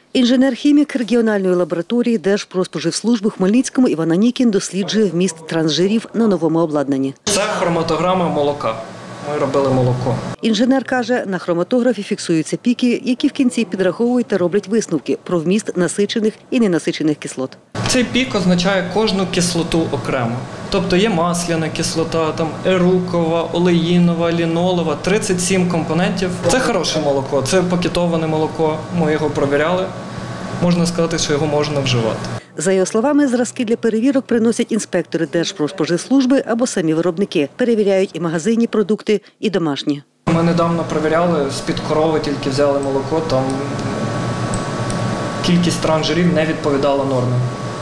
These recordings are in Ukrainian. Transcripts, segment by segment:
Інженер-хімік регіональної лабораторії Держпродспоживслужби в Хмельницькому Іван Анікін досліджує вміст трансжирів на новому обладнанні. Це хроматограма молока. Ми робили молоко. Інженер каже, на хроматографі фіксуються піки, які в кінці підраховують та роблять висновки про вміст насичених і ненасичених кислот. Цей пік означає кожну кислоту окремо. Тобто є масляна кислота, ерукова, олеїнова, лінолова, 37 компонентів. Це хороше молоко, це пакетоване молоко, ми його провіряли. Можна сказати, що його можна вживати. За його словами, зразки для перевірок приносять інспектори Держпродспоживслужби або самі виробники. Перевіряють і магазинні продукти, і домашні. Ми недавно перевіряли, з-під корови тільки взяли молоко, там кількість трансжирів не відповідала нормі.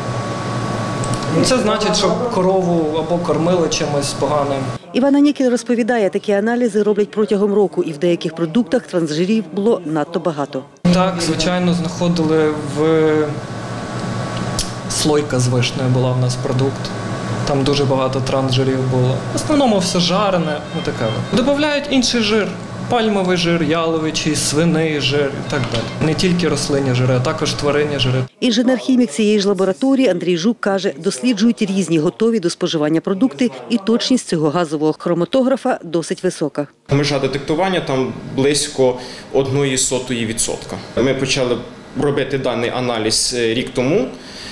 Це значить, що корову або кормили чимось поганим. Іван Анікін розповідає, такі аналізи роблять протягом року, і в деяких продуктах трансжирів було надто багато. Так, звичайно, знаходили в слойка з вишнею була в нас продукт. Там дуже багато трансжирів було. В основному все жарене, таке. Додають інший жир. Пальмовий жир, яловичий, свиний жир і так далі. Не тільки рослинні жири, а також тваринні жири. Інженер-хімік цієї ж лабораторії Андрій Жук каже, досліджують різні готові до споживання продукти, і точність цього газового хроматографа досить висока. Межа детектування там близько 0,01%. Ми почали робити даний аналіз рік тому.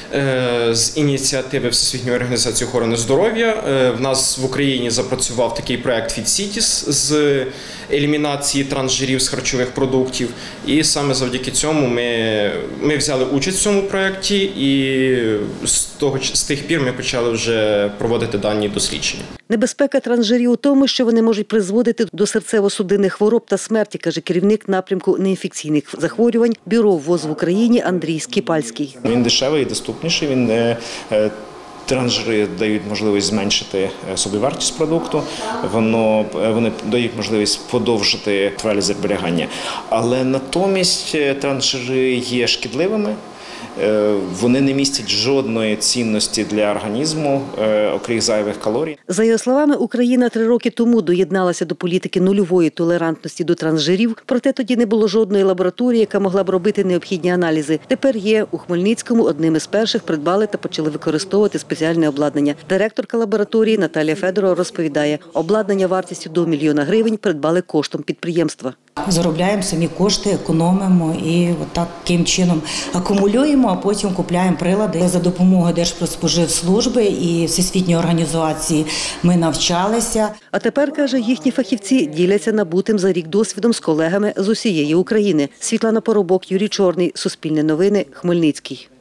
З ініціативи Всесвітньої організації охорони здоров'я в нас в Україні запрацював такий проект FeedCities з елімінації трансжирів з харчових продуктів. І саме завдяки цьому ми взяли участь в цьому проєкті, і з тих пір ми почали вже проводити дані дослідження. Небезпека трансжирів у тому, що вони можуть призводити до серцево-судинних хвороб та смерті, каже керівник напрямку неінфекційних захворювань Бюро ВОЗ в Україні Андрій Скіпальський. Він дешевий і доступніший, трансжири дають можливість зменшити собівартість продукту, вони дають можливість подовжити тривалість зберігання. Але натомість трансжири є шкідливими. Вони не містять жодної цінності для організму, окрім зайвих калорій. За його словами, Україна 3 роки тому доєдналася до політики нульової толерантності до трансжирів, проте тоді не було жодної лабораторії, яка могла б робити необхідні аналізи. Тепер є. У Хмельницькому одним із перших придбали та почали використовувати спеціальне обладнання. Директорка лабораторії Наталія Федорова розповідає, обладнання вартістю до 1 мільйона гривень придбали коштом підприємства. Заробляємо самі кошти, економимо і таким чином акумулюємо, а потім купуємо прилади. За допомогою Держпродспоживслужби і Всесвітньої організації ми навчалися. А тепер, каже, їхні фахівці діляться набутим за рік досвідом з колегами з усієї України. Світлана Поробок, Юрій Чорний, Суспільне новини, Хмельницький.